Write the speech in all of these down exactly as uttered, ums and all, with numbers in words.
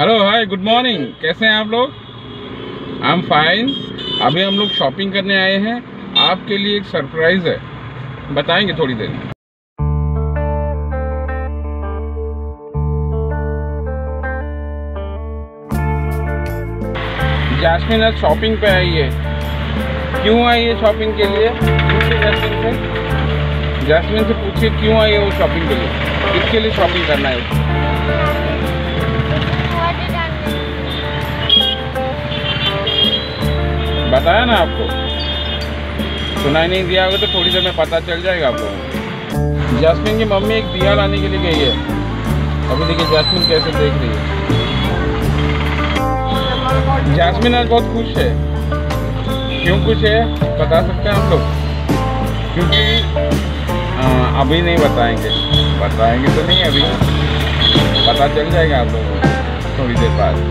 Hello hi good morning, कैसे हैं आप लोग? I am fine. अभी हम लोग शॉपिंग करने आए हैं। आपके लिए एक सरप्राइज है, बताएंगे थोड़ी देर में। जैस्मिन आज शॉपिंग पे आई है। क्यों आई है शॉपिंग के लिए? पूछिए जैस्मिन से जैस्मिन से पूछिए क्यों आई है वो शॉपिंग के लिए, किसके लिए शॉपिंग करना है। बताया ना आपको, सुनाई नहीं दिया होगा तो थोड़ी देर में पता चल जाएगा आप लोगों को। जैस्मिन की मम्मी एक दिया लाने के लिए गई है। अभी देखिए जैस्मिन कैसे देख रही है। जैस्मिन आज बहुत खुश है। क्यों खुश है बता सकते हैं हम लोग? क्योंकि आ, अभी नहीं बताएंगे बताएंगे तो नहीं, अभी पता चल जाएगा आप लोगों को थोड़ी देर बाद।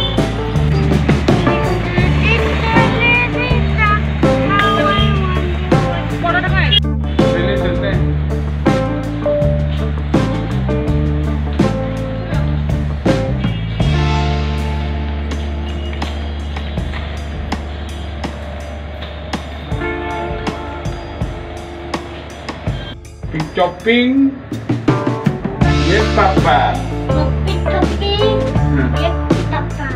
Shopping, yes papa. Shopping, shopping, Hmm. yes papa.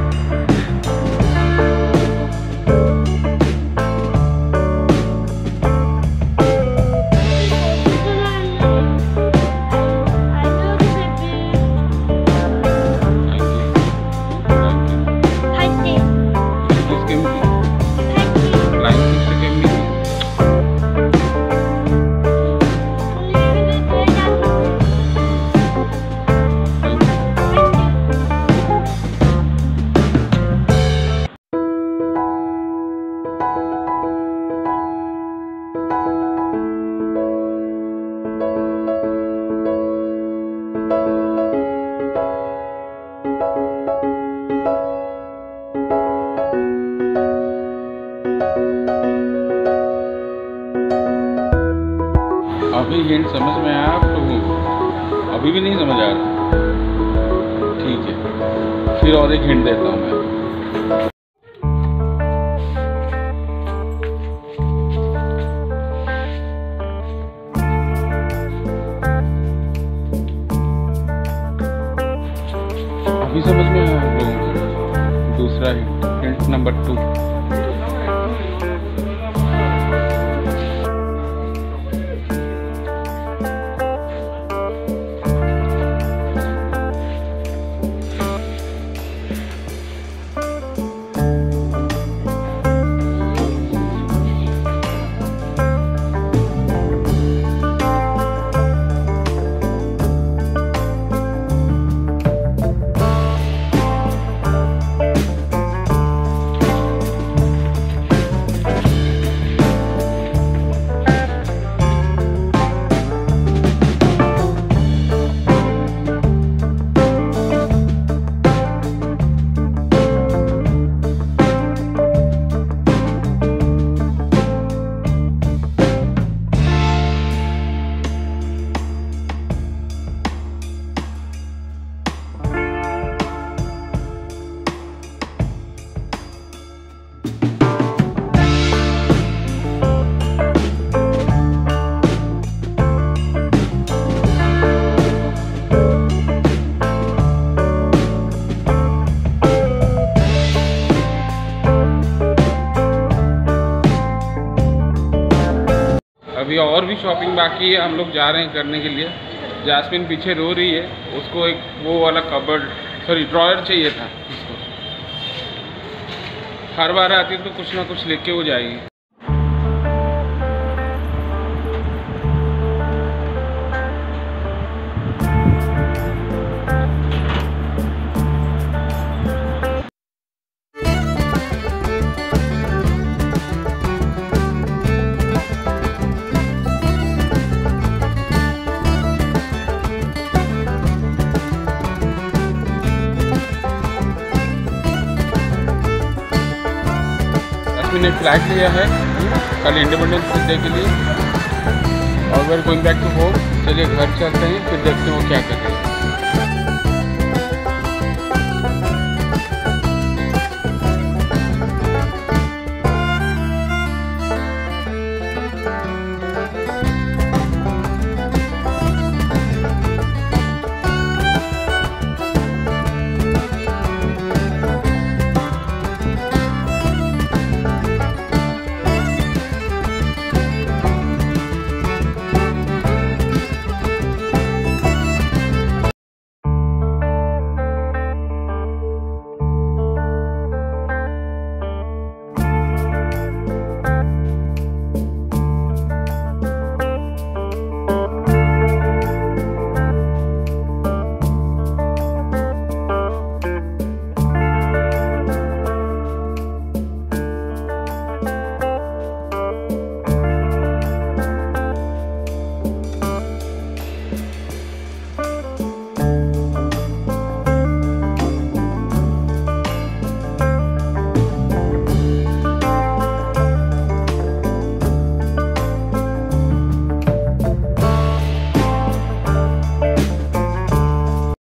अभी हिंट समझ में आया आप लोगों को? अभी भी नहीं समझ आ रहा? ठीक है, फिर और एक हिंट देता हूँ मैं। अभी समझ में आया आप लोगों को? दूसरा हिंट, हिंट नंबर टू। अभी और भी शॉपिंग बाकी है, हम लोग जा रहे हैं करने के लिए। जैस्मिन पीछे रो रही है, उसको एक वो वाला कबर्ड सॉरी ड्रॉयर चाहिए था उसको। हर बार आती है तो कुछ ना कुछ लेके वो जाएगी। ने फ्लैग लिया है कल इंडिपेंडेंस डे के लिए, और we're going back to home. चलिए घर चलते हैं, फिर देखते हैं वो क्या कर रहे हैं।